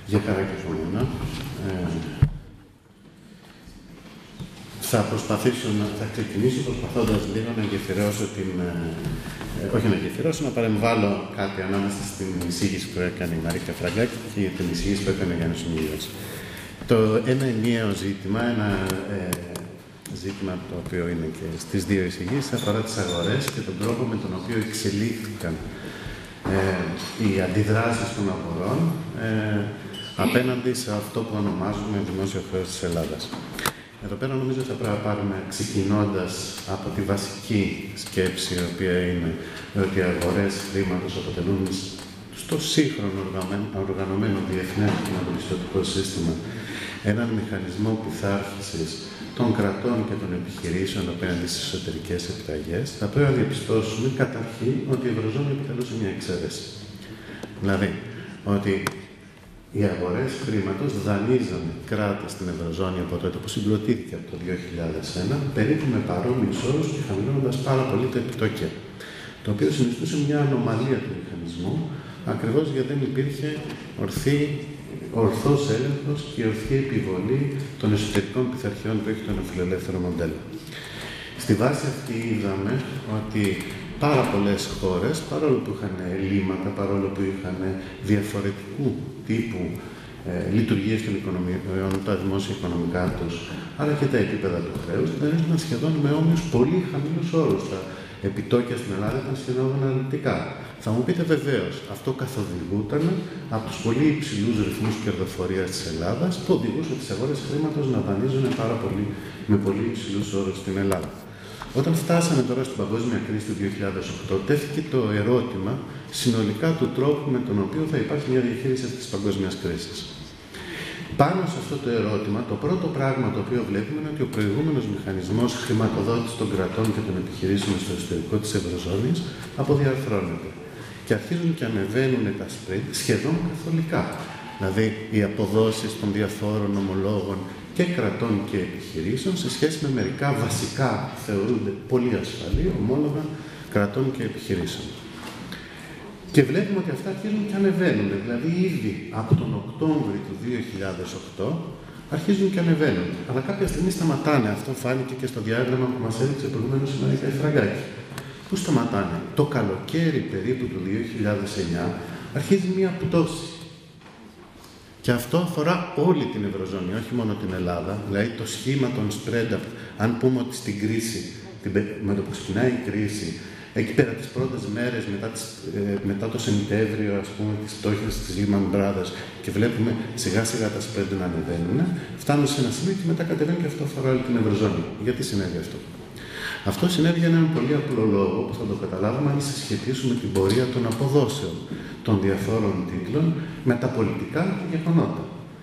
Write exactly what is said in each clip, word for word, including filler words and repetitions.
Για χαρά και από μένα. Ε, θα προσπαθήσω να θα ξεκινήσω προσπαθώντας λίγο να γεφυρώσω την... Ε, όχι να γεφυρώσω, να παρεμβάλλω κάτι ανάμεσα στην εισήγηση που έκανε η Μαρίκα Φραγκάκη και την εισήγηση που έκανε ο Γιάννης Ομιλίας. Το ένα ενιαίο ζήτημα, ένα ε, ζήτημα το οποίο είναι και στις δύο εισηγήσεις, αφορά τις αγορές και τον τρόπο με τον οποίο εξελίχθηκαν ε, οι αντιδράσεις των αγορών ε, απέναντι σε αυτό που ονομάζουμε δημόσιο χρέος της Ελλάδας. Εδώ πέρα νομίζω θα πρέπει να πάρουμε, ξεκινώντας από τη βασική σκέψη, η οποία είναι ότι οι αγορές χρήματος αποτελούν στο σύγχρονο οργανωμένο διεθνές χρηματοπιστωτικό σύστημα έναν μηχανισμό πειθάρχησης των κρατών και των επιχειρήσεων απέναντι στις εσωτερικές επιταγές, θα πρέπει να διαπιστώσουμε καταρχήν ότι η Ευρωζώνη επιτελούσε μια εξαίρεση. Δηλαδή, ότι οι αγορές χρήματος δανείζαν κράτη στην Ευρωζώνη από τότε που συγκροτήθηκε από το δύο χιλιάδες ένα, περίπου με παρόμοιους όρους και χαμηλώνοντας πάρα πολύ τα επιτόκια. Το οποίο συνιστούσε μια ανομαλία του μηχανισμού, ακριβώς γιατί δεν υπήρχε ορθή, ορθός έλεγχος και ορθή επιβολή των εσωτερικών πειθαρχιών που έχει το νεοφιλελεύθερο μοντέλο. Στη βάση αυτή είδαμε ότι πάρα πολλές χώρες, παρόλο που είχαν ελλείμματα, παρόλο που είχαν διαφορετικού τύπου ε, λειτουργίες των οικονομιών, τα δημόσια οικονομικά τους, αλλά και τα επίπεδα του χρέους, δανείζονταν σχεδόν με όμοιους πολύ χαμηλούς όρους. Τα επιτόκια στην Ελλάδα ήταν σχεδόν αναλυτικά. Θα μου πείτε βεβαίως, αυτό καθοδηγούταν από τους πολύ υψηλούς ρυθμούς κερδοφορίας της Ελλάδας, που οδηγούσε τις αγορές χρήματος να δανείζουν πάρα πολύ, με πολύ υψηλούς όρους στην Ελλάδα. Όταν φτάσαμε τώρα στην παγκόσμια κρίση του δύο χιλιάδες οκτώ, τέθηκε το ερώτημα συνολικά του τρόπου με τον οποίο θα υπάρχει μια διαχείριση αυτής της παγκόσμιας κρίσης. Πάνω σε αυτό το ερώτημα, το πρώτο πράγμα το οποίο βλέπουμε είναι ότι ο προηγούμενος μηχανισμός χρηματοδότησης των κρατών και των επιχειρήσεων στο εσωτερικό της Ευρωζώνης αποδιαρθρώνεται. Και αρχίζουν και ανεβαίνουν τα spread σχεδόν καθολικά. Δηλαδή, οι αποδόσεις των διαφόρων ομολόγων και κρατών και επιχειρήσεων σε σχέση με μερικά βασικά θεωρούνται πολύ ασφαλή ομόλογα κρατών και επιχειρήσεων. Και βλέπουμε ότι αυτά αρχίζουν και ανεβαίνουν. Δηλαδή, ήδη από τον Οκτώβριο του δύο χιλιάδες οκτώ αρχίζουν και ανεβαίνουν. Αλλά κάποια στιγμή σταματάνε. Αυτό φάνηκε και στο διάγραμμα που μας έδειξε προηγουμένως η Μαρίκα Φραγκάκη. Πού σταματάνε? Το καλοκαίρι περίπου του δύο χιλιάδες εννιά αρχίζει μία πτώση. Και αυτό αφορά όλη την Ευρωζώνη, όχι μόνο την Ελλάδα. Δηλαδή το σχήμα των spread, αν πούμε ότι στην κρίση, με το που ξεκινάει η κρίση, εκεί πέρα τις πρώτες μέρες μετά, τις, ε, μετά το Σεπτέμβριο, ας πούμε, τις πτώχες της Lehman Brothers και βλέπουμε σιγά σιγά τα spread να ανεβαίνουν, φτάνουν σε ένα σημείο και μετά κατεβαίνουν και αυτό αφορά όλη την Ευρωζώνη. Γιατί συνέβη αυτό? Αυτό συνέβη για έναν πολύ απλό λόγο που θα το καταλάβουμε αν συσχετίσουμε την πορεία των αποδόσεων των διαφόρων τίτλων με τα πολιτικά γεγονότα.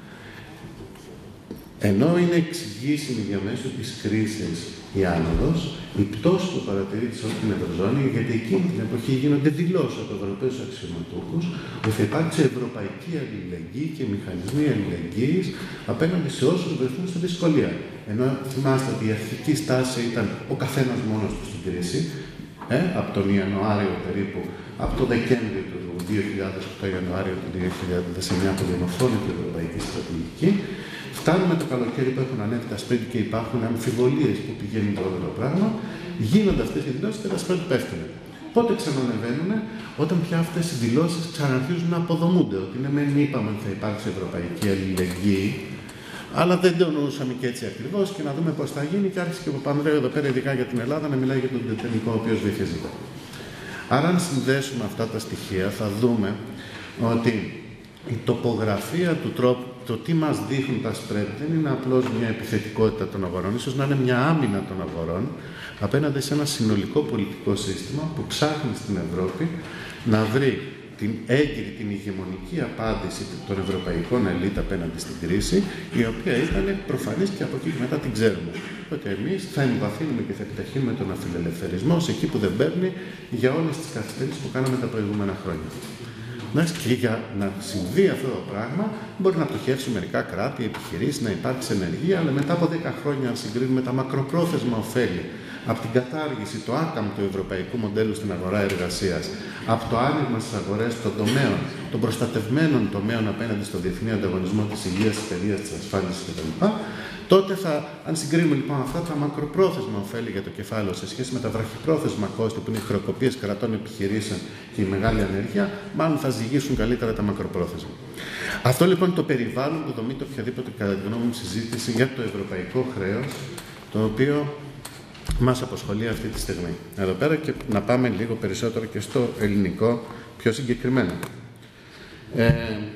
Ενώ είναι εξηγήσιμη διαμέσου της κρίσης η άνοδος, η πτώση που παρατηρείται σε όλη την Ευρωζώνη, γιατί εκείνη την εποχή γίνονται δηλώσεις από Ευρωπαίους αξιωματούχους ότι θα υπάρξει ευρωπαϊκή αλληλεγγύη και μηχανισμοί αλληλεγγύης απέναντι σε όσους βρεθούν στη δυσκολία. Ενώ θυμάστε ότι η αρχική στάση ήταν ο καθένας μόνος του στην κρίση, ε, από τον Ιανουάριο περίπου, από τον Δεκέμβριο του δύο χιλιάδες οκτώ, Ιανουάριο του δύο χιλιάδες εννιά που διαμορφώνεται η Ευρωπαϊκή Στρατηγική. Φτάνουμε το καλοκαίρι που έχουν ανέβει τα spread και υπάρχουν αμφιβολίες που πηγαίνει το όλο το πράγμα, γίνονται αυτές οι δηλώσεις και τα spread πέφτουν. Πότε ξανανεβαίνουν? Όταν πια αυτές οι δηλώσεις ξαναρχίζουν να αποδομούνται. Ότι ναι, μεν είπαμε ότι θα υπάρξει ευρωπαϊκή αλληλεγγύη, αλλά δεν το εννοούσαμε και έτσι ακριβώς και να δούμε πώς θα γίνει. Και άρχισε και ο Παπανδρέου εδώ πέρα, ειδικά για την Ελλάδα, να μιλάει για τον τετενικό, ο οποίος βυθίζεται. Άρα, αν συνδέσουμε αυτά τα στοιχεία, θα δούμε ότι η τοπογραφία του τρόπου, το τι μας δείχνουν τα spread, δεν είναι απλώς μια επιθετικότητα των αγορών, ίσως να είναι μια άμυνα των αγορών απέναντι σε ένα συνολικό πολιτικό σύστημα που ψάχνει στην Ευρώπη να βρει την έγκυρη, την ηγεμονική απάντηση των ευρωπαϊκών ελίτ απέναντι στην κρίση, η οποία ήταν προφανής και από εκεί και μετά την ξέρουμε. Ότι εμείς θα εμβαθύνουμε και θα επιταχύνουμε τον αφιλελευθερισμό σε εκεί που δεν παίρνει για όλες τις καθυστερήσεις που κάναμε τα προηγούμενα χρόνια. Και για να συμβεί αυτό το πράγμα, μπορεί να πτωχεύσουν μερικά κράτη, επιχειρήσεις, να υπάρξει ενεργεία, αλλά μετά από δέκα χρόνια, αν συγκρίνουμε τα μακροπρόθεσμα ωφέλη από την κατάργηση, το άκαμπτο ευρωπαϊκού μοντέλου στην αγορά εργασίας, από το άνοιγμα στις αγορές των τομέων των προστατευμένων τομέων απέναντι στο διεθνή ανταγωνισμό της υγείας, της παιδείας, της ασφάλισης κτλ., τότε θα, αν συγκρίνουμε λοιπόν αυτά τα μακροπρόθεσμα ωφέλη για το κεφάλαιο σε σχέση με τα βραχυπρόθεσμα κόστη που είναι οι χρεοκοπίες κρατών επιχειρήσεων και η μεγάλη ανεργία, μάλλον θα ζυγίσουν καλύτερα τα μακροπρόθεσμα. Αυτό λοιπόν το περιβάλλον που δομείται οποιαδήποτε κατά τη γνώμη μου συζήτηση για το ευρωπαϊκό χρέος, το οποίο μας απασχολεί αυτή τη στιγμή. Εδώ πέρα και να πάμε λίγο περισσότερο και στο ελληνικό πιο συγκεκριμένα. Ε,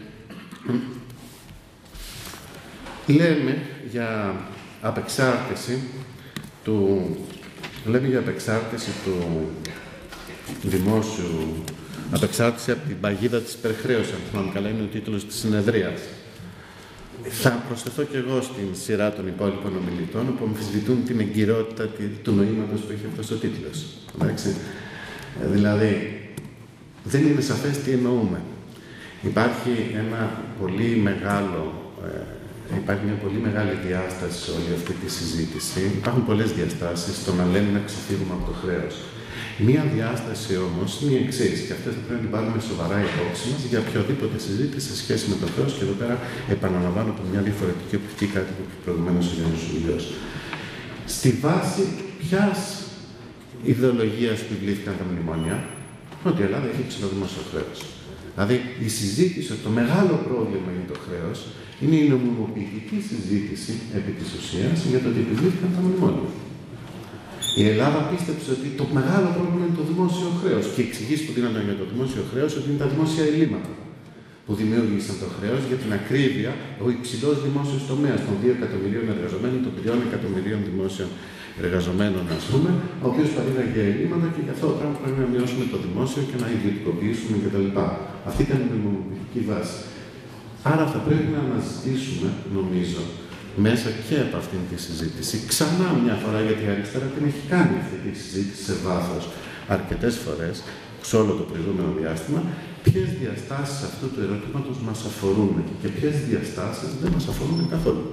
λέμε για απεξάρτηση του, λέμε για απεξάρτηση του δημόσιου, απεξάρτηση από την παγίδα της υπερχρέωσης, αν θυμάμαι καλά, είναι ο τίτλος της συνεδρίας. Θα προσθεθώ και εγώ στην σειρά των υπόλοιπων ομιλητών που αμφισβητούν την εγκυρότητα του νοήματος που έχει αυτός ο τίτλος. Εντάξει. Δηλαδή, δεν είναι σαφές τι εννοούμε. Υπάρχει ένα πολύ μεγάλο, ε, υπάρχει μια πολύ μεγάλη διάσταση σε όλη αυτή τη συζήτηση. Υπάρχουν πολλές διαστάσεις στο να λέμε να ξεφύγουμε από το χρέος. Μία διάσταση όμως είναι η εξής, και αυτή θα πρέπει να την πάρουμε σοβαρά υπόψη μας για οποιοδήποτε συζήτηση σε σχέση με το χρέος, και εδώ πέρα επαναλαμβάνω από μια διαφορετική οπτική, κάτι που προηγουμένως ο Γιάννης Ζουλιός. Στη βάση ποιας ιδεολογίας επιβλήθηκαν τα μνημόνια, ότι η Ελλάδα έχει υψηλό δημόσιο χρέος. Δηλαδή, η συζήτηση, το μεγάλο πρόβλημα για το χρέος είναι η νομιμοποιητική συζήτηση επί της ουσίας για το ότι επιβλήθηκαν τα μνημόνια. Η Ελλάδα πίστεψε ότι το μεγάλο πρόβλημα είναι το δημόσιο χρέος και οι εξηγήσεις που δίνονταν για το δημόσιο χρέος ότι είναι τα δημόσια ελλείμματα που δημιούργησαν το χρέος, για την ακρίβεια ο υψηλός δημόσιος τομέας των δύο εκατομμυρίων εργαζομένων, των τριών εκατομμυρίων δημόσιων εργαζομένων, ας πούμε, ο οποίος παρήγαγε ελλείμματα και γι' αυτό το πράγμα πρέπει να μειώσουμε το δημόσιο και να ιδιωτικοποιήσουμε κτλ. Αυτή ήταν η νομιμοποιητική βάση. Άρα θα πρέπει να αναζητήσουμε, νομίζω, μέσα και από αυτήν τη συζήτηση, ξανά μια φορά, γιατί η αριστερά την έχει κάνει αυτή τη συζήτηση σε βάθος αρκετές φορές, σε όλο το προηγούμενο διάστημα, ποιες διαστάσεις αυτού του ερωτήματος μας αφορούν και ποιες διαστάσεις δεν μας αφορούν καθόλου.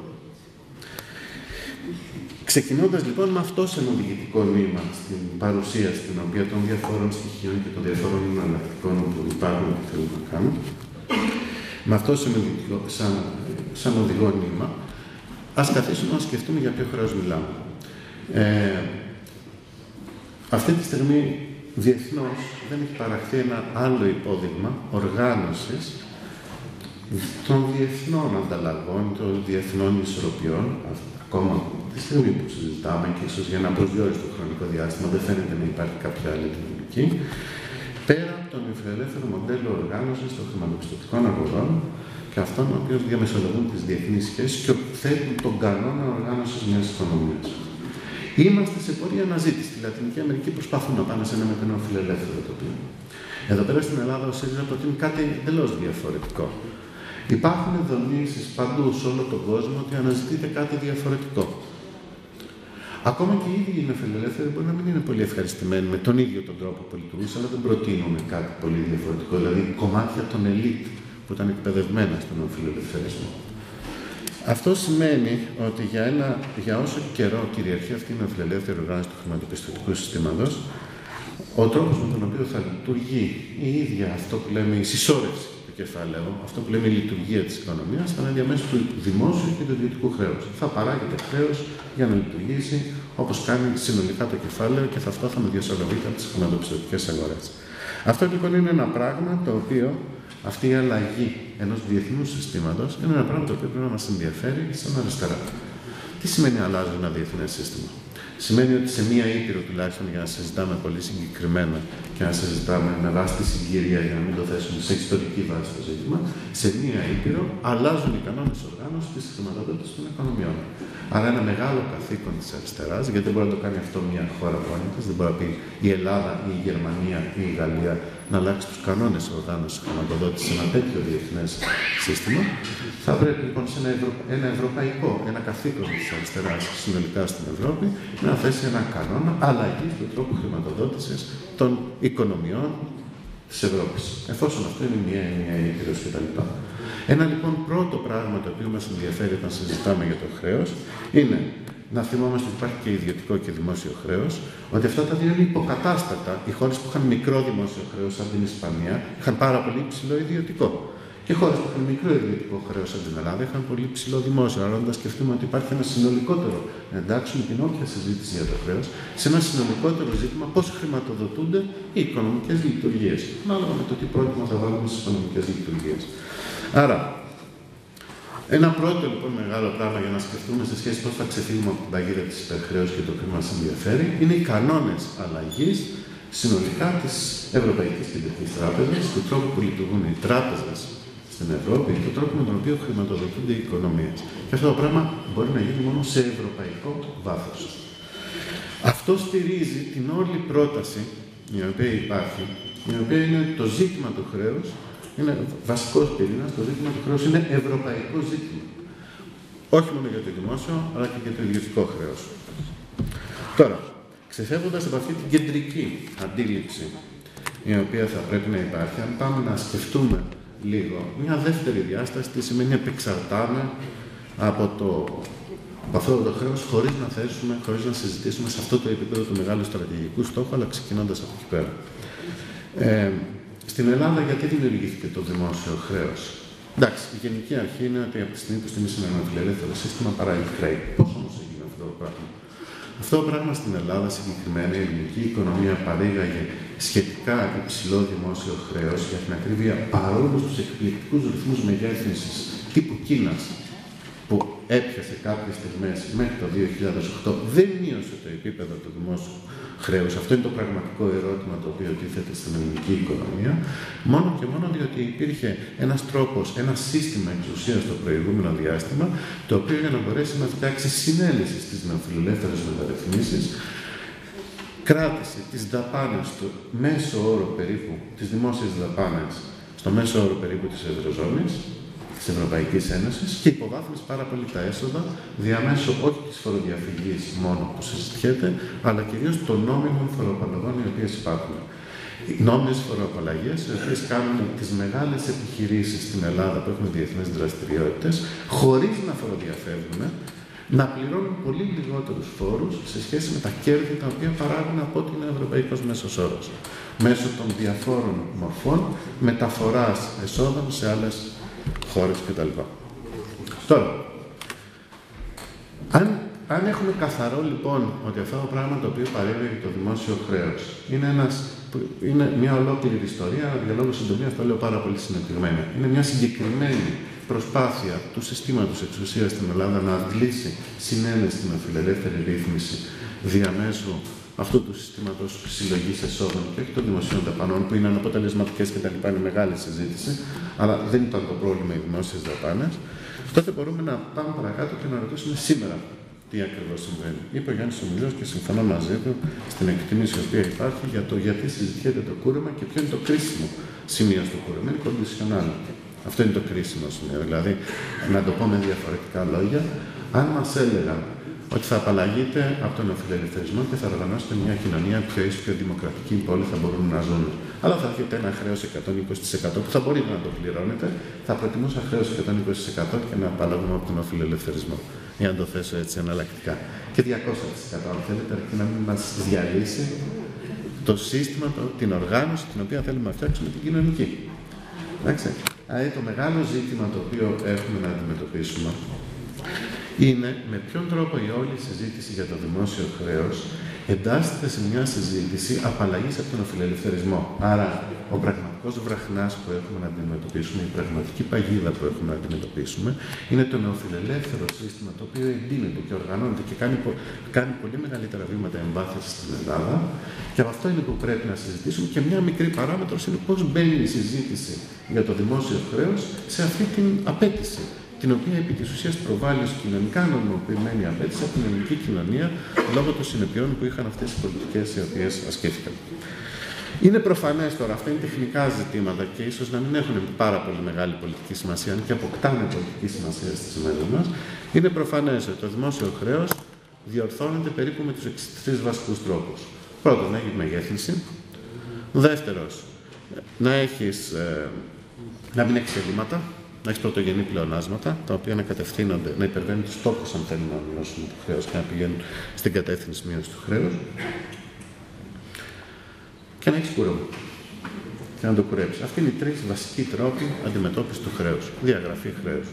Ξεκινώντας λοιπόν με αυτό σε οδηγητικό νήμα στην παρουσία στην οποία των διαφόρων στοιχείων και των διαφόρων εναλλακτικών που υπάρχουν και θέλουμε να κάνουμε, με αυτό σαν, σαν οδηγό νήμα, ας καθίσουμε να σκεφτούμε για ποιο χρέος μιλάμε. Ε, αυτή τη στιγμή διεθνώς δεν έχει παραχθεί ένα άλλο υπόδειγμα οργάνωσης των διεθνών ανταλλαγών, των διεθνών ισορροπιών, ακόμα τη στιγμή που συζητάμε και ίσως για ένα προσδιορίστο χρονικό διάστημα δεν φαίνεται να υπάρχει κάποια άλλη δυναμική, πέρα από τον νεοφιλελεύθερο μοντέλο οργάνωσης των χρηματοπιστωτικών αγορών και αυτών οι οποίοι διαμεσολαβούν τις διεθνείς σχέσεις και θέτουν τον κανόνα οργάνωσης μιας οικονομίας. Είμαστε σε πορεία αναζήτηση. Στη Λατινική Αμερική προσπαθούν να πάνε σε ένα μετανεοφιλελεύθερο τοπίο. Εδώ πέρα στην Ελλάδα ο ΣΥΡΙΖΑ προτείνει κάτι εντελώς διαφορετικό. Υπάρχουν δονήσεις παντού σε όλο τον κόσμο ότι αναζητείται κάτι διαφορετικό. Ακόμα και οι ίδιοι οι νεοφιλελεύθεροι μπορεί να μην είναι πολύ ευχαριστημένοι με τον ίδιο τον τρόπο που λειτουργούσε, αλλά δεν προτείνουν κάτι πολύ διαφορετικό. Δηλαδή κομμάτια των ελίτ που ήταν εκπαιδευμένα στον νεοφιλελευθερισμό. Αυτό σημαίνει ότι για, ένα, για όσο καιρό κυριαρχεί αυτή η νεοφιλελεύθερη οργάνωση του χρηματοπιστωτικού συστήματος, ο τρόπος με τον οποίο θα λειτουργεί η ίδια αυτό που λέμε η συσσόρευση του κεφαλαίου, αυτό που λέμε η λειτουργία της οικονομίας, θα είναι διαμέσου του δημόσιου και του ιδιωτικού χρέους. Θα παράγεται χρέος για να λειτουργήσει όπως κάνει συνολικά το κεφάλαιο και αυτό θα με διασωλωβείται από τις χρηματοπιστωτικές αγορές. Αυτό λοιπόν είναι ένα πράγμα το οποίο, αυτή η αλλαγή ενός διεθνούς συστήματος, είναι ένα πράγμα το οποίο πρέπει να μας ενδιαφέρει σαν αριστερά. Τι σημαίνει αλλάζει ένα διεθνές σύστημα? Σημαίνει ότι σε μία ήπειρο τουλάχιστον, για να συζητάμε πολύ συγκεκριμένα και να συζητάμε με βάση τη συγκυρία, για να μην το θέσουμε σε ιστορική βάση το ζήτημα, σε μία ήπειρο αλλάζουν οι κανόνες οργάνωσης της χρηματοδότησης των οικονομιών. Άρα ένα μεγάλο καθήκον της αριστεράς, γιατί δεν μπορεί να το κάνει αυτό μία χώρα μόνη της, δεν μπορεί να πει η Ελλάδα ή η Γερμανία ή η Γαλλία να αλλάξει τους κανόνες οργάνωσης χρηματοδότησης σε ένα τέτοιο διεθνές σύστημα. Θα πρέπει λοιπόν σε ένα, ευρω... ένα ευρωπαϊκό, ένα καθήκον της αριστεράς συνολικά στην Ευρώπη, να θέσει ένα κανόνα αλλαγή του τρόπου χρηματοδότησης των οικονομιών της Ευρώπης. Εφόσον αυτό είναι μια ενιαία ήπειρος κτλ. Ένα λοιπόν πρώτο πράγμα το οποίο μας ενδιαφέρει όταν συζητάμε για το χρέος είναι να θυμόμαστε ότι υπάρχει και ιδιωτικό και δημόσιο χρέος, ότι αυτά τα δύο είναι υποκατάστατα. Οι χώρες που είχαν μικρό δημόσιο χρέος, σαν την Ισπανία, είχαν πάρα πολύ υψηλό ιδιωτικό. Και χώρες που είχαν μικρό ιδιωτικό χρέος, σαν την Ελλάδα, είχαν πολύ ψηλό δημόσιο. Άρα, όταν σκεφτούμε ότι υπάρχει ένα συνολικότερο, να εντάξουμε την όποια συζήτηση για το χρέος, σε ένα συνολικότερο ζήτημα πώς χρηματοδοτούνται οι οικονομικές λειτουργίες. Ανάλογα με το τι πρότυπο θα βάλουμε στις οικονομικές λειτουργίες. Άρα, ένα πρώτο λοιπόν μεγάλο πράγμα για να σκεφτούμε σε σχέση πώς θα ξεφύγουμε από την παγίδα της υπερχρέωσης και το οποίο μας ενδιαφέρει είναι οι κανόνες αλλαγής συνολικά της Ευρωπαϊκής Κεντρικής Τράπεζας, του τρόπου που λειτουργούν οι τράπεζες στην Ευρώπη και του τρόπου με τον οποίο χρηματοδοτούνται οι οικονομίες. Και αυτό το πράγμα μπορεί να γίνει μόνο σε ευρωπαϊκό βάθος. Αυτό στηρίζει την όλη πρόταση η οποία υπάρχει, η οποία είναι το ζήτημα του χρέους. Είναι βασικός πυρήνας, το ζήτημα του χρέους είναι ευρωπαϊκό ζήτημα. Όχι μόνο για το δημόσιο, αλλά και για το ιδιωτικό χρέος. Τώρα, ξεφεύγοντας από αυτή την κεντρική αντίληψη, η οποία θα πρέπει να υπάρχει, αν πάμε να σκεφτούμε λίγο μια δεύτερη διάσταση, τι σημαίνει επεξαρτάμε από, το, από αυτό το χρέος, χωρίς να θέσουμε, χωρίς να συζητήσουμε σε αυτό το επίπεδο του μεγάλου στρατηγικού στόχου, αλλά ξεκινώντας από εκεί πέρα. Ε, Στην Ελλάδα, γιατί δημιουργήθηκε το δημόσιο χρέος? Εντάξει, η γενική αρχή είναι ότι από τη στιγμή που στην ένα φιλελεύθερο σύστημα παράγει χρέη. Πώς όμως έγινε αυτό το πράγμα? Αυτό το πράγμα στην Ελλάδα συγκεκριμένα, η ελληνική οικονομία παρήγαγε σχετικά υψηλό δημόσιο χρέος, για την ακρίβεια, παρόλο στους εκπληκτικούς ρυθμούς μεγέθυνσης τύπου Κίνας, που έπιασε κάποιες στιγμές μέχρι το δύο χιλιάδες οκτώ, δεν μείωσε το επίπεδο του δημόσιου χρέους. Αυτό είναι το πραγματικό ερώτημα το οποίο τίθεται στην ελληνική οικονομία, μόνο και μόνο διότι υπήρχε ένας τρόπος, ένα σύστημα εξουσίας στο προηγούμενο διάστημα, το οποίο για να μπορέσει να φτιάξει συνέλεση στις νεοφιλελεύθερες μεταρρυθμίσεις, κράτησε τις δαπάνες στο μέσο όρο περίπου, τις δημόσιες δαπάνες, στο μέσο όρο περίπου της Ευρωζώνης, της Ευρωπαϊκής Ένωσης, και υποβάθμισε πάρα πολύ τα έσοδα διαμέσου όχι της φοροδιαφυγής μόνο που συζητιέται, αλλά κυρίως των νόμιμων φοροαπαλλαγών οι οποίες υπάρχουν. Οι νόμιμες φοροαπαλλαγές, οι οποίες κάνουν τις μεγάλες επιχειρήσεις στην Ελλάδα που έχουν διεθνείς δραστηριότητες, χωρίς να φοροδιαφεύγουν, να πληρώνουν πολύ λιγότερους φόρους σε σχέση με τα κέρδη τα οποία παράγουν από ό,τι είναι ο ευρωπαϊκός μέσος όρος, μέσω των διαφόρων μορφών μεταφοράς εσόδων σε άλλες χώρες κτλ. Τώρα, αν, αν έχουμε καθαρό λοιπόν ότι αυτό το πράγμα το οποίο παρέμβει το δημόσιο χρέος είναι, ένας, είναι μια ολόκληρη ιστορία, για λόγους συντομίας το λέω πάρα πολύ συνεπτυγμένα. Είναι μια συγκεκριμένη προσπάθεια του συστήματος εξουσίας στην Ελλάδα να αντλήσει συνένεση στην αφιλελεύθερη ρύθμιση διαμέσου αυτού του συστήματος συλλογής εσόδων και όχι των δημοσίων δαπανών που είναι αναποτελεσματικές και τα λοιπά, είναι μεγάλη συζήτηση, αλλά δεν ήταν το πρόβλημα οι δημόσιες δαπάνες. Τότε μπορούμε να πάμε παρακάτω και να ρωτήσουμε σήμερα τι ακριβώς συμβαίνει. Είπε ο Γιάννης Ομιλιός και συμφωνώ μαζί του στην εκτίμηση η οποία υπάρχει για το γιατί συζητιέται το κούρεμα και ποιο είναι το κρίσιμο σημείο στο κούρεμα. Είναι conditional. Αυτό είναι το κρίσιμο σημείο. Δηλαδή, να το πω με διαφορετικά λόγια, αν μας έλεγαν ότι θα απαλλαγείτε από τον αφιλελευθερισμό και θα οργανώσετε μια κοινωνία πιο ίσως, πιο δημοκρατική, που όλοι θα μπορούν να ζουν. Αλλά θα έχετε ένα χρέος εκατόν είκοσι τοις εκατό που θα μπορείτε να το πληρώνετε. Θα προτιμούσα χρέος εκατόν είκοσι τοις εκατό και να απαλλαγούμε από τον αφιλελευθερισμό. Για να το θέσω έτσι εναλλακτικά. Και διακόσια τοις εκατό αν θέλετε, και να μην μας διαλύσει το σύστημα, το, την οργάνωση την οποία θέλουμε να φτιάξουμε την κοινωνική. Εντάξει. Δηλαδή, το μεγάλο ζήτημα το οποίο έχουμε να αντιμετωπίσουμε είναι με ποιον τρόπο η όλη συζήτηση για το δημόσιο χρέος εντάσσεται σε μια συζήτηση απαλλαγής από τον αφιλελευθερισμό. Άρα, ο πραγματικός βραχνάς που έχουμε να αντιμετωπίσουμε, η πραγματική παγίδα που έχουμε να αντιμετωπίσουμε, είναι το νεοφιλελεύθερο σύστημα το οποίο εντείνεται και οργανώνεται και κάνει, κάνει πολύ μεγαλύτερα βήματα εμβάθυνση στην Ελλάδα. Και από αυτό είναι που πρέπει να συζητήσουμε. Και μια μικρή παράμετρος είναι πώς μπαίνει η συζήτηση για το δημόσιο χρέος σε αυτή την απέτηση, την οποία επί της ουσίας προβάλλει ως κοινωνικά νομιμοποιημένη απέτηση από την ελληνική κοινωνία λόγω των συνεπειών που είχαν αυτές οι πολιτικές οι οποίες ασκήθηκαν. Είναι προφανές τώρα, αυτά είναι τεχνικά ζητήματα και ίσως να μην έχουν πάρα πολύ μεγάλη πολιτική σημασία, αν και αποκτάνε πολιτική σημασία στις ημέρες μας. Είναι προφανές ότι το δημόσιο χρέος διορθώνεται περίπου με τους τρεις βασικούς τρόπους. Πρώτον, να έχει μεγέθυνση. Δεύτερος, να έχεις, ε, να μην έχεις ελλείμματα. να έχεις πρωτογενή πλεονάσματα, τα οποία να κατευθύνονται, να υπερβαίνουν τους στόχους, αν θέλουν να μειώσουν το χρέος και να πηγαίνουν στην κατεύθυνση μείωση του χρέους. Και να έχεις κούρεμα. Και να το κουρέψεις. Αυτοί είναι οι τρεις βασικοί τρόποι αντιμετώπισης του χρέους. Διαγραφή χρέους.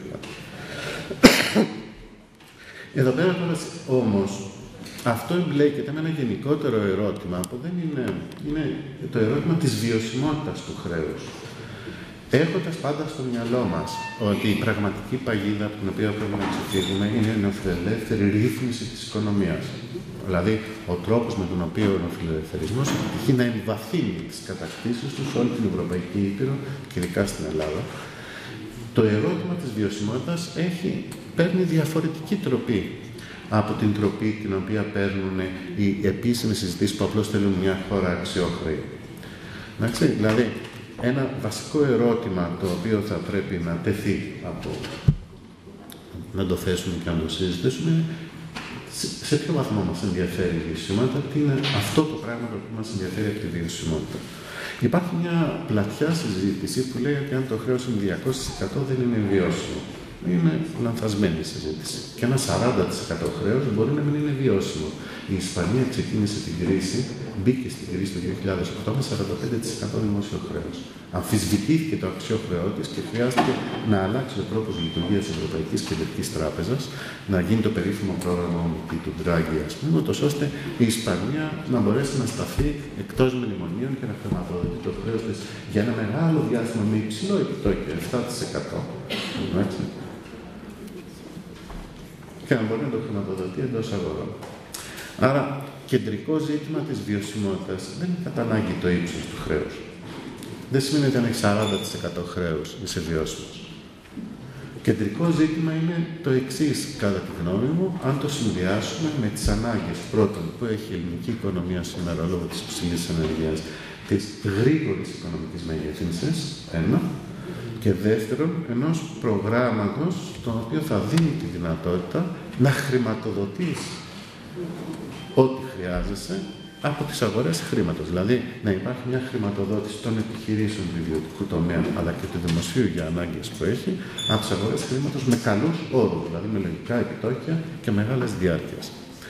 Εδώ πέρα όμως, αυτό εμπλέκεται με ένα γενικότερο ερώτημα που δεν είναι, είναι το ερώτημα της βιωσιμότητας του χρέους. Έχοντας πάντα στο μυαλό μας ότι η πραγματική παγίδα από την οποία πρέπει να ξεφύγουμε είναι η νεοφιλελεύθερη ρύθμιση της οικονομίας. Δηλαδή, ο τρόπος με τον οποίο ο νεοφιλελευθερισμός επιτυχεί να εμβαθύνει τις κατακτήσεις του σε όλη την Ευρωπαϊκή Ήπειρο και ειδικά στην Ελλάδα. Το ερώτημα της βιωσιμότητας έχει, παίρνει διαφορετική τροπή από την τροπή την οποία παίρνουν οι επίσημες συζητήσεις που απλώς θέλουν μια χώρα αξιόχρεη. Εντάξει, δηλαδή, ένα βασικό ερώτημα το οποίο θα πρέπει να τεθεί από να το θέσουμε και να το συζητήσουμε είναι σε ποιο βαθμό μας ενδιαφέρει η βιωσιμότητα, τι είναι αυτό το πράγμα το οποίο μας ενδιαφέρει από τη βιωσιμότητα. Υπάρχει μια πλατιά συζήτηση που λέει ότι αν το χρέος είναι διακόσια τοις εκατό δεν είναι βιώσιμο. Είναι λανθασμένη συζήτηση. Και ένα σαράντα τοις εκατό χρέος μπορεί να μην είναι βιώσιμο. Η Ισπανία ξεκίνησε την κρίση, μπήκε στην κρίση το δύο χιλιάδες οκτώ με σαράντα πέντε τοις εκατό δημόσιο χρέος. Αμφισβητήθηκε το αξιόχρεό της και χρειάστηκε να αλλάξει ο τρόπος λειτουργίας της Ευρωπαϊκής Κεντρικής Τράπεζας, να γίνει το περίφημο πρόγραμμα του Ντράγκη, ας πούμε, ώστε η Ισπανία να μπορέσει να σταθεί εκτός μνημονίων και να χρηματοδοτεί το χρέος της για ένα μεγάλο διάστημα με υψηλό επιτόκιο, επτά τοις εκατό. Και να μπορεί να το χρηματοδοτεί εντός αγορών. Άρα, κεντρικό ζήτημα της βιωσιμότητας δεν είναι κατά ανάγκη το ύψος του χρέους. Δεν σημαίνει ότι αν έχει σαράντα τοις εκατό χρέους είσαι βιώσιμος. Κεντρικό ζήτημα είναι το εξής, κατά τη γνώμη μου, αν το συνδυάσουμε με τις ανάγκες πρώτον που έχει η ελληνική οικονομία σήμερα λόγω της ψηλής ενέργειας, της γρήγορης οικονομικής μεγέθυνσης, ένα, και δεύτερον, ενός προγράμματος το οποίο θα δίνει τη δυνατότητα να χρηματοδοτείς ό,τι χρειάζεσαι από τις αγορές χρήματος. Δηλαδή, να υπάρχει μια χρηματοδότηση των επιχειρήσεων του ιδιωτικού τομέα, αλλά και του δημοσίου για ανάγκες που έχει, από τις αγορές χρήματος με καλούς όρους, δηλαδή με λογικά επιτόκια και μεγάλες διάρκειες.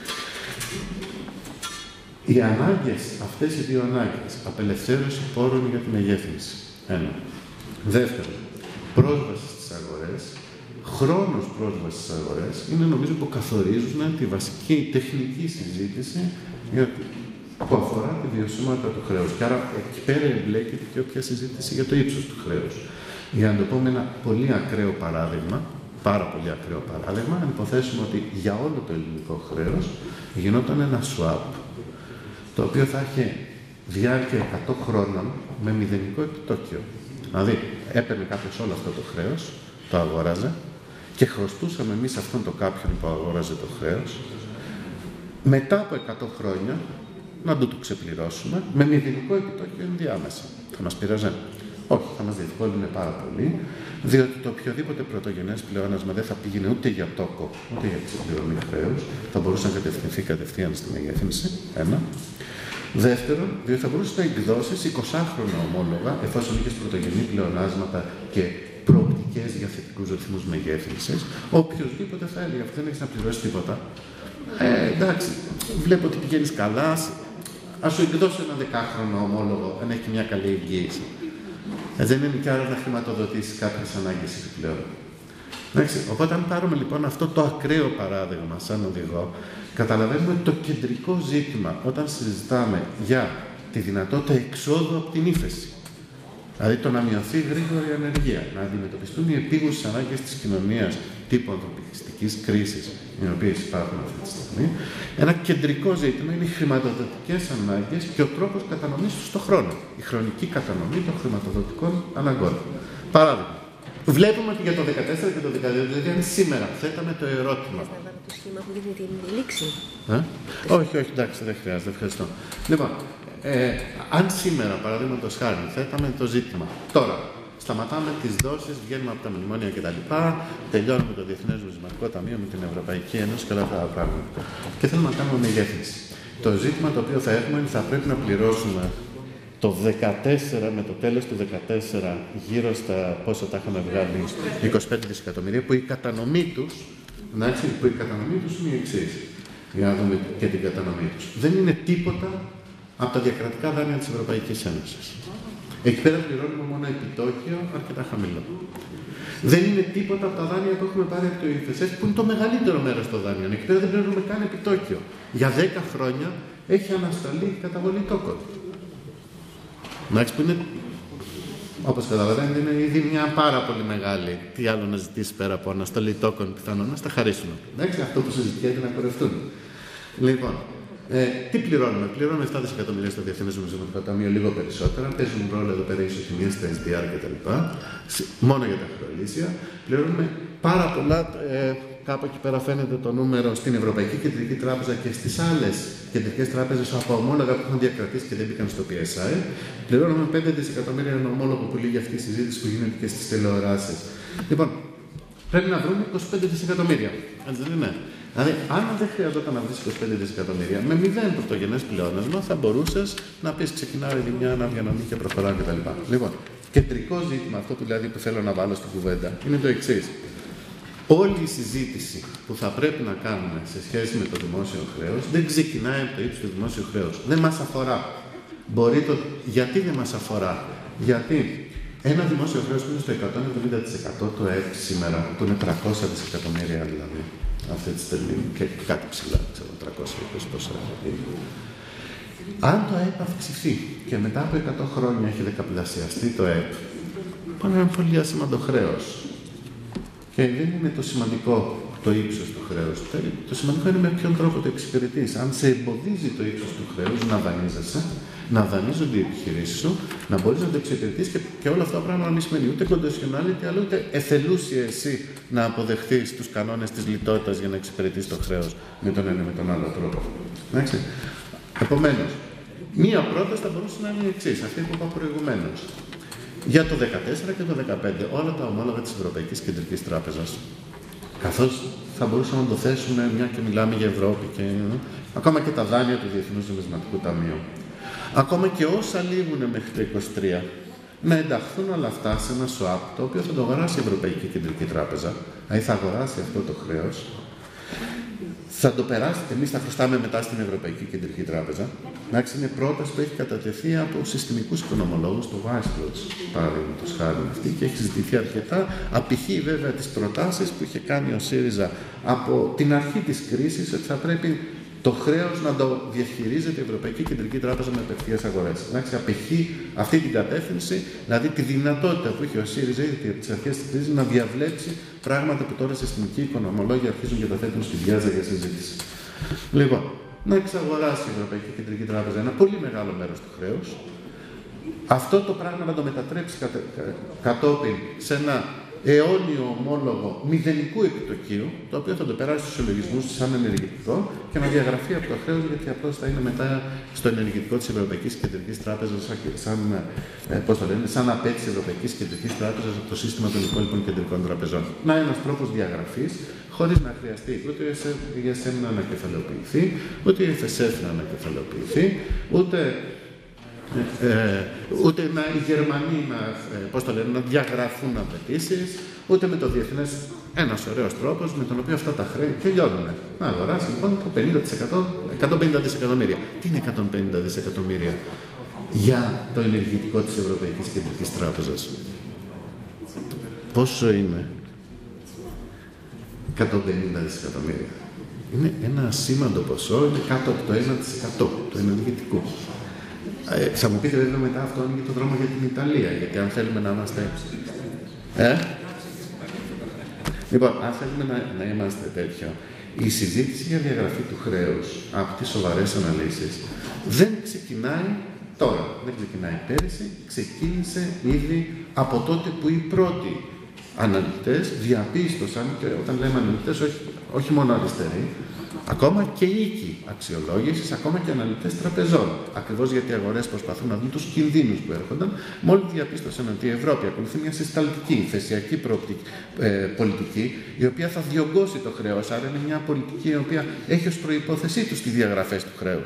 Οι ανάγκες, αυτές οι δύο ανάγκες, απελευθέρωση πόρων για τη μεγέθυνση. Ένα. Δεύτερον, πρόσβαση στις αγορές, χρόνος πρόσβαση στις αγορές, είναι νομίζω που καθορίζουν τη βασική τεχνική συζήτηση που αφορά τη βιωσιμότητα του χρέους. Και άρα εκεί πέρα εμπλέκεται και όποια συζήτηση για το ύψος του χρέους. Για να το πω με ένα πολύ ακραίο παράδειγμα, πάρα πολύ ακραίο παράδειγμα, αν υποθέσουμε ότι για όλο το ελληνικό χρέος γινόταν ένα swap, το οποίο θα είχε διάρκεια εκατό χρόνων με μηδενικό επιτόκιο. Δηλαδή, έπαιρνε κάποιος όλο αυτό το χρέος, το αγόραζε και χρωστούσαμε εμείς αυτόν το κάποιον που αγόραζε το χρέος, μετά από εκατό χρόνια να το, το ξεπληρώσουμε με μηδενικό επιτόκιο ενδιάμεσα. Θα μας πειράζει? Όχι, θα μας διευκόλυνε πάρα πολύ, διότι το οποιοδήποτε πρωτογενές πλεόνασμα δεν θα πήγαινε ούτε για τόκο, ούτε για ξεπληρωμή χρέους, θα μπορούσε να κατευθυνθεί κατευθείαν στη μεγέθυνση. Ένα. Δεύτερον, διότι θα μπορούσε να εκδώσει εικοσάχρονα ομόλογα, εφόσον είχε πρωτογενή πλεονάσματα και προοπτικές για θετικούς ρυθμούς μεγέθυνσης, οποιοδήποτε θα έλεγε αυτό δεν έχει να πληρώσει τίποτα. Ε, εντάξει, βλέπω ότι πηγαίνεις καλά, ας σου εκδώσω ένα δεκάχρονο ομόλογο, αν έχει μια καλή εγγύηση. Ε, δεν είναι και άρα να χρηματοδοτήσεις κάποιες ανάγκες επιπλέον. Εντάξει, οπότε, αν πάρουμε λοιπόν αυτό το ακραίο παράδειγμα σαν οδηγό, καταλαβαίνουμε το κεντρικό ζήτημα όταν συζητάμε για τη δυνατότητα εξόδου από την ύφεση. Δηλαδή το να μειωθεί γρήγορη ανεργία, να αντιμετωπιστούν οι επίγουσες ανάγκες της κοινωνίας τύπου ανθρωπιστικής κρίσης, οι οποίες υπάρχουν αυτή τη στιγμή. Ένα κεντρικό ζήτημα είναι οι χρηματοδοτικές ανάγκες και ο τρόπος κατανομής τους στον χρόνο. Η χρονική κατανομή των χρηματοδοτικών αναγκών. Παράδειγμα. Βλέπουμε ότι για το δύο χιλιάδες δεκατέσσερα και το δύο χιλιάδες δεκατρία, δηλαδή αν σήμερα θέταμε το ερώτημα. Το σχήμα που δίνει την λήξη. Ε? Όχι, όχι, εντάξει, δεν χρειάζεται, ευχαριστώ. Λοιπόν, ε, αν σήμερα, παραδείγματος χάρη, θέταμε το ζήτημα, τώρα σταματάμε τις δόσεις, βγαίνουμε από τα μνημόνια κτλ. Τελειώνουμε το Διεθνές Νομισματικό Ταμείο με την Ευρωπαϊκή Ένωση και όλα αυτά τα πράγματα. Και θέλουμε να κάνουμε μεγέθυνση. Το ζήτημα το οποίο θα έχουμε είναι θα πρέπει να πληρώσουμε το δεκατέσσερα, με το τέλος του δεκατέσσερα, γύρω στα πόσα τα είχαμε βγάλει, είκοσι πέντε δισεκατομμύρια, που η κατανομή τους, εντάξει, που η κατανομή τους είναι η εξής, για να δούμε και την κατανομή τους. Δεν είναι τίποτα από τα διακρατικά δάνεια της Ευρωπαϊκής Ένωσης. Εκεί πέρα πληρώνουμε μόνο επιτόκιο αρκετά χαμηλό. Δεν είναι τίποτα από τα δάνεια που έχουμε πάρει από το ι εφ ες, που είναι το μεγαλύτερο μέρος των δάνειων. Εκεί πέρα δεν πληρώνουμε καν επιτόκιο. Για δέκα χρόνια έχει ανασταλεί η καταβολή τόκων. Εντάξει, που είναι, όπως καταλαβαίνετε, είναι ήδη μια πάρα πολύ μεγάλη. Τι άλλο να ζητήσει πέρα από αναστολή τόκων, πιθανόν να στα χαρίσουν. Εντάξει, αυτό που συζητιέται να κορευτούν. Λοιπόν, ε, τι πληρώνουμε. Πληρώνουμε επτά δισεκατομμύρια στο Διεθνές Νομισματικό Ταμείο, λίγο περισσότερα. Παίζουν ρόλο εδώ πέρα ισοχημίες στα ες ντι αρ κτλ. Μόνο για τα χρεολύσια. Πληρώνουμε πάρα πολλά. Ε, Κάπου εκεί πέρα φαίνεται το νούμερο στην Ευρωπαϊκή Κεντρική Τράπεζα και στις άλλες κεντρικές τράπεζες από ομόλογα που έχουν διακρατήσει και δεν μπήκαν στο πι ες άι. Πληρώνουμε πέντε δισεκατομμύρια ένα ομόλογο που λύγει αυτή η συζήτηση που γίνεται και στις τηλεοράσεις. Λοιπόν, πρέπει να βρούμε είκοσι πέντε δισεκατομμύρια. Έτσι δεν είναι. Δηλαδή, αν δεν χρειαζόταν να βρει είκοσι πέντε δισεκατομμύρια, με μηδέν πρωτογενές πλεόνασμα θα μπορούσε να πει ξεκινάει η μια αναδιανομή και προχωράει κτλ. Λοιπόν, κεντρικό ζήτημα, αυτό που, δηλαδή, που θέλω να βάλω στην κουβέντα, είναι το εξής. Όλη η συζήτηση που θα πρέπει να κάνουμε σε σχέση με το δημόσιο χρέος δεν ξεκινάει από το ύψος του δημόσιου χρέους. Δεν μας αφορά. Μπορεί το... Γιατί δεν μας αφορά. Γιατί ένα δημόσιο χρέος που είναι στο εκατόν εβδομήντα τοις εκατό του ΑΕΠ σήμερα, που είναι τριακόσια δισεκατομμύρια δηλαδή, αυτή τη στιγμή, και κάτι ψηλά, ξέρω, τριακόσια είκοσι πόσα. Αν το ΑΕΠ αυξηθεί και μετά από εκατό χρόνια έχει δεκαπλασιαστεί το ΑΕΠ, πάνε ένα πολύ ασήμαντο χρέος. Και δεν είναι το σημαντικό το ύψος του χρέους. Το σημαντικό είναι με ποιον τρόπο το εξυπηρετείς. Αν σε εμποδίζει το ύψος του χρέους να δανείζεσαι, να δανείζονται οι επιχειρήσεις σου, να μπορείς να το εξυπηρετείς και, και όλα αυτά τα πράγματα να μην σημαίνει ούτε conditionality, αλλά ούτε εθελούσια εσύ να αποδεχθείς τους κανόνες της λιτότητας για να εξυπηρετείς το χρέος με τον ένα ή με τον άλλο τρόπο. Εντάξει. Επομένως, μία πρόταση θα μπορούσε να είναι η εξής, αυτή που είπα προηγουμένως. Για το δύο χιλιάδες δεκατέσσερα και το δύο χιλιάδες δεκαπέντε όλα τα ομόλογα της Ευρωπαϊκής Κεντρικής Τράπεζας, καθώς θα μπορούσαμε να το θέσουμε, μια και μιλάμε για Ευρώπη και ακόμα και τα δάνεια του Διεθνούς Νομισματικού Ταμείου, ακόμα και όσα λήγουν μέχρι το είκοσι τρία, να ενταχθούν όλα αυτά σε ένα swap, το οποίο θα το αγοράσει η Ευρωπαϊκή Κεντρική Τράπεζα, δηλαδή θα αγοράσει αυτό το χρέος, θα το περάσει, εμείς θα χρωστάμε μετά στην Ευρωπαϊκή Κεντρική Τράπεζα. Εντάξει, είναι πρόταση που έχει κατατεθεί από συστημικούς οικονομολόγους, το Weisbrot, παραδείγματος χάρη αυτή, και έχει ζητηθεί αρκετά. Απηχεί βέβαια τις προτάσεις που είχε κάνει ο ΣΥΡΙΖΑ από την αρχή της κρίσης, ότι θα πρέπει το χρέος να το διαχειρίζεται η Ευρωπαϊκή Κεντρική Τράπεζα με απευθείας αγορές. Εντάξει, απηχεί αυτή την κατεύθυνση, δηλαδή τη δυνατότητα που είχε ο ΣΥΡΙΖΑ ήδη από τις αρχές της κρίσης να διαβλέψει πράγματα που τώρα συστημικοί οικονομολόγοι αρχίζουν και τα θέτουν στη διάζα για συζήτηση. Λοιπόν, να εξαγοράσει η Ευρωπαϊκή Κεντρική Τράπεζα ένα πολύ μεγάλο μέρος του χρέους, αυτό το πράγμα να το μετατρέψει κατ, κατόπιν σε ένα αιώνιο ομόλογο μηδενικού επιτοκίου, το οποίο θα το περάσει στους συλλογισμούς σαν ενεργητικό και να διαγραφεί από το χρέος, γιατί απλώς θα είναι μετά στο ενεργητικό της Ευρωπαϊκής Κεντρικής Τράπεζας, σαν, ε, πώς το λένε, σαν απέτηση Ευρωπαϊκής Κεντρικής Τράπεζας από το σύστημα των υπόλοιπων κεντρικών τραπεζών. Να ένας τρόπος διαγραφής, χωρίς να χρειαστεί ούτε η ι ες εμ να ανακεφαλαιοποιηθεί, ούτε η εφ ες εφ να ανακεφαλαιοποιηθεί, ούτε Ε, ούτε να, οι Γερμανοί να, ε, πώς το λένε, να διαγραφούν απαιτήσεις, ούτε με το διεθνές. Ένας ωραίος τρόπος με τον οποίο αυτά τα χρέη τελειώνουν. Να αγοράσει λοιπόν το πενήντα τοις εκατό, εκατόν πενήντα δισεκατομμύρια. Τι είναι εκατόν πενήντα δισεκατομμύρια για το ενεργητικό της Ευρωπαϊκής Κεντρικής Τράπεζας? Πόσο είναι εκατόν πενήντα δισεκατομμύρια? Είναι ένα ασήμαντο ποσό, είναι κάτω από το ένα τοις εκατό του ενεργητικού. Ε, θα μου πείτε βέβαια μετά αυτό είναι και το δρόμο για την Ιταλία, γιατί αν θέλουμε να είμαστε... Ε? Λοιπόν, αν θέλουμε να, να είμαστε τέτοιο, η συζήτηση για διαγραφή του χρέους από τις σοβαρές αναλύσεις δεν ξεκινάει τώρα, δεν ξεκινάει πέρυσι, ξεκίνησε ήδη από τότε που οι πρώτοι αναλυτές διαπίστωσαν, και όταν λέμε αναλυτές όχι, όχι μόνο αριστεροί, ακόμα και οίκοι αξιολόγησης, ακόμα και αναλυτές τραπεζών. Ακριβώς γιατί οι αγορές προσπαθούν να δουν τους κινδύνους που έρχονταν, μόλις διαπίστωσαν ότι η Ευρώπη ακολουθεί μια συσταλτική, θεσιακή ε, πολιτική, η οποία θα διωγγώσει το χρέος. Άρα είναι μια πολιτική η οποία έχει ως προϋπόθεσή του τις διαγραφές του χρέους.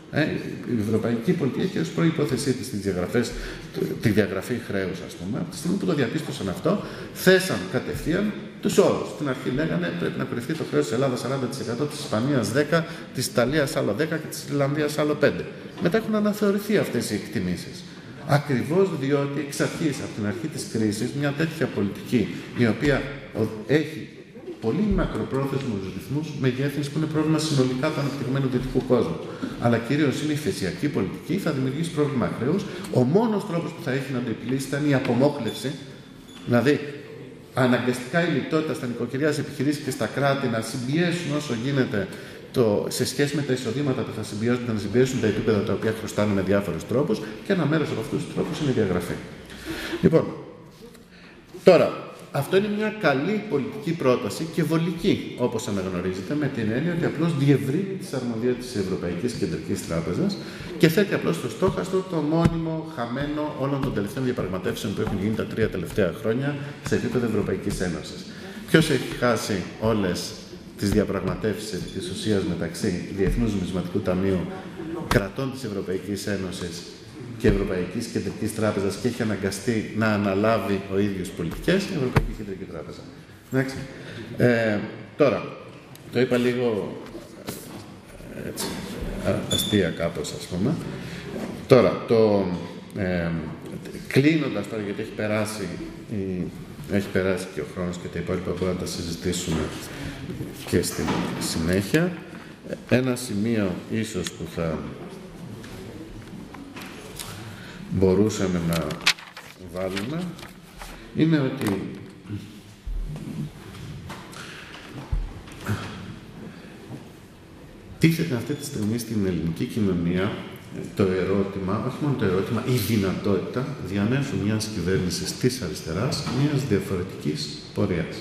Ε, η ευρωπαϊκή πολιτική έχει ως προϋπόθεσή της τη διαγραφή χρέους, ας πούμε. Από τη στιγμή που το διαπίστωσαν αυτό, θέσαν κατευθείαν τους όρους. Στην αρχή λέγανε πρέπει να κρυφτεί το χρέος της Ελλάδας σαράντα τοις εκατό, της Ισπανίας δέκα τοις εκατό, της Ιταλίας άλλο δέκα τοις εκατό και της Ιρλανδίας άλλο πέντε τοις εκατό. Μετά έχουν αναθεωρηθεί αυτές οι εκτιμήσεις. Ακριβώς διότι εξ αρχής, από την αρχή της κρίσης, μια τέτοια πολιτική η οποία έχει πολύ μακροπρόθεσμους ρυθμούς μεγέθυνση που είναι πρόβλημα συνολικά του αναπτυγμένου δυτικού κόσμου. Αλλά κυρίως είναι η θεσιακή πολιτική, θα δημιουργήσει πρόβλημα χρέους. Ο μόνος τρόπος που θα έχει να το επιλύσει ήταν η απομόχλευση, δηλαδή αναγκαστικά η λιτότητα στα νοικοκυριά, στις επιχειρήσεις και στα κράτη να συμπιέσουν όσο γίνεται το, σε σχέση με τα εισοδήματα που θα συμπιέσουν, να συμπιέσουν τα επίπεδα τα οποία χρωστάνε με διάφορους τρόπους και ένα μέρος από αυτούς τους τρόπους είναι η διαγραφή. Λοιπόν, τώρα. Αυτό είναι μια καλή πολιτική πρόταση και βολική, όπως αναγνωρίζετε, με την έννοια ότι απλώς διευρύνει τις αρμοδιότητες της Ευρωπαϊκής Κεντρικής Τράπεζας και θέτει απλώς στο στόχαστρο το μόνιμο χαμένο όλων των τελευταίων διαπραγματεύσεων που έχουν γίνει τα τρία τελευταία χρόνια σε επίπεδο Ευρωπαϊκής Ένωσης. Ποιος έχει χάσει όλες τις διαπραγματεύσεις επί της ουσίας μεταξύ Διεθνούς Νομισματικού Ταμείου, κρατών της Ευρωπαϊκής Ένωσης και Ευρωπαϊκής Κεντρικής Τράπεζας και έχει αναγκαστεί να αναλάβει ο ίδιος πολιτικές, η Ευρωπαϊκή Κεντρική Τράπεζα. Εντάξει. Ε, τώρα, το είπα λίγο έτσι, αστεία κάπως, ας πούμε. Τώρα, το, ε, κλείνοντας τώρα, γιατί έχει περάσει, η, έχει περάσει και ο χρόνος και τα υπόλοιπα μπορούμε να τα συζητήσουμε και στη συνέχεια. Ένα σημείο ίσως που θα μπορούσαμε να βάλουμε είναι ότι τίθεται αυτή τη στιγμή στην ελληνική κοινωνία το ερώτημα, όχι μόνο το ερώτημα, η δυνατότητα διαμέσου μιας κυβέρνησης της αριστεράς μιας διαφορετικής πορείας.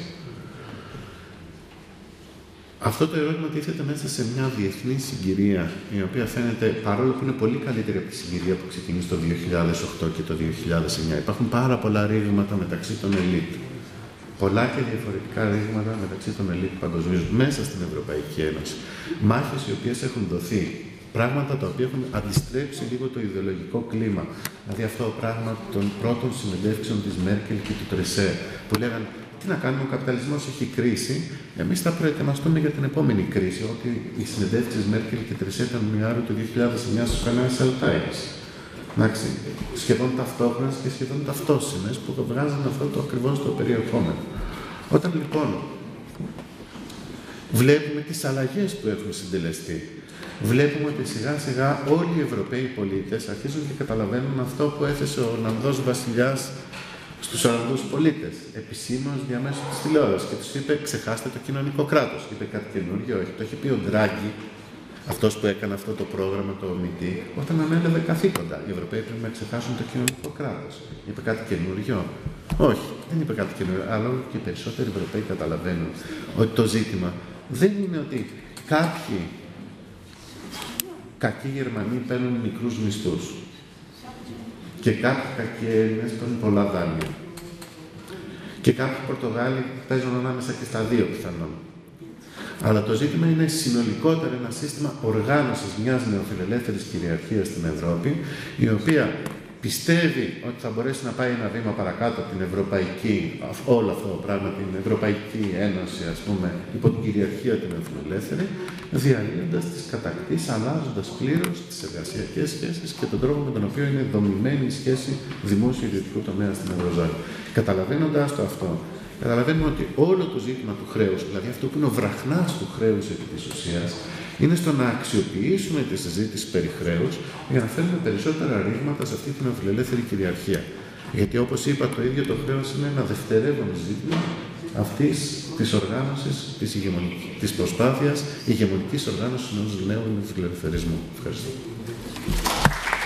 Αυτό το ερώτημα τίθεται μέσα σε μια διεθνή συγκυρία, η οποία φαίνεται, παρόλο που είναι πολύ καλύτερη από τη συγκυρία που ξεκίνησε το δύο χιλιάδες οκτώ και το δύο χιλιάδες εννιά. Υπάρχουν πάρα πολλά ρήγματα μεταξύ των ελίτ. Πολλά και διαφορετικά ρήγματα μεταξύ των ελίτ παγκοσμίως, μέσα στην Ευρωπαϊκή Ένωση. Μάχες οι οποίες έχουν δοθεί. Πράγματα τα οποία έχουν αντιστρέψει λίγο το ιδεολογικό κλίμα. Δηλαδή αυτό το πράγμα των πρώτων συνεντεύξεων της Μέρκελ και του Τρισέ, που λέγανε τι να κάνουμε, ο καπιταλισμός έχει κρίση, εμείς θα προετοιμαστούμε για την επόμενη κρίση. Ότι οι συνεντεύξεις Μέρκελ και Τρισέ ήταν Ιανουάριο του δύο χιλιάδες εννιά στους Financial Times. Εντάξει, σχεδόν ταυτόχρονες και σχεδόν ταυτόσιμες που το βγάζουν αυτό το ακριβώς το περιεχόμενο. Όταν λοιπόν βλέπουμε τις αλλαγές που έχουν συντελεστεί, βλέπουμε ότι σιγά σιγά όλοι οι Ευρωπαίοι πολίτες αρχίζουν και καταλαβαίνουν αυτό που έθεσε ο Ολλανδός βασιλιάς στους Ολλανδούς πολίτες, επισήμως διαμέσου της τηλεόρασης, και τους είπε: ξεχάστε το κοινωνικό κράτος. Είπε κάτι καινούργιο, όχι. Το είχε πει ο Ντράγκη, αυτός που έκανε αυτό το πρόγραμμα, το ΟΜΙΤΗ, όταν ανέλαβε καθήκοντα. Οι Ευρωπαίοι πρέπει να ξεχάσουν το κοινωνικό κράτος. Είπε κάτι καινούργιο. Όχι, δεν είπε κάτι καινούργιο. Αλλά και οι περισσότεροι Ευρωπαίοι καταλαβαίνουν ότι το ζήτημα δεν είναι ότι κάποιοι κακοί Γερμανοί παίρνουν μικρούς μισθούς και κάποιοι κακοί Έλληνες παίρνουν πολλά δάνεια και κάποιοι Πορτογάλοι παίζουν ανάμεσα και στα δύο πιθανόν. Αλλά το ζήτημα είναι συνολικότερα ένα σύστημα οργάνωσης μιας νεοφιλελεύθερης κυριαρχίας στην Ευρώπη, η οποία πιστεύει ότι θα μπορέσει να πάει ένα βήμα παρακάτω από την Ευρωπαϊκή, όλο αυτό το πράγμα, την Ευρωπαϊκή Ένωση, ας πούμε, υπό την κυριαρχία την νεοφιλελεύθερη, διαλύοντας τις κατακτήσεις, αλλάζοντας πλήρως τις εργασιακές σχέσεις και τον τρόπο με τον οποίο είναι δομημένη η σχέση δημόσιο-ιδιωτικού τομέα στην Ευρωζώνη. Καταλαβαίνοντας το αυτό, καταλαβαίνουμε ότι όλο το ζήτημα του χρέους, δηλαδή αυτό που είναι ο βραχνάς του χρέους επί της ουσίας, είναι στο να αξιοποιήσουμε τη συζήτηση περί χρέους για να φέρουμε περισσότερα ρήγματα σε αυτή την νεοφιλελεύθερη κυριαρχία. Γιατί όπως είπα, το ίδιο το χρέος είναι ένα δευτερεύον ζήτημα αυτής της οργάνωσης, της, της προσπάθειας ηγεμονικής οργάνωσης ενός νέου νεοφιλελευθερισμού. Ευχαριστώ.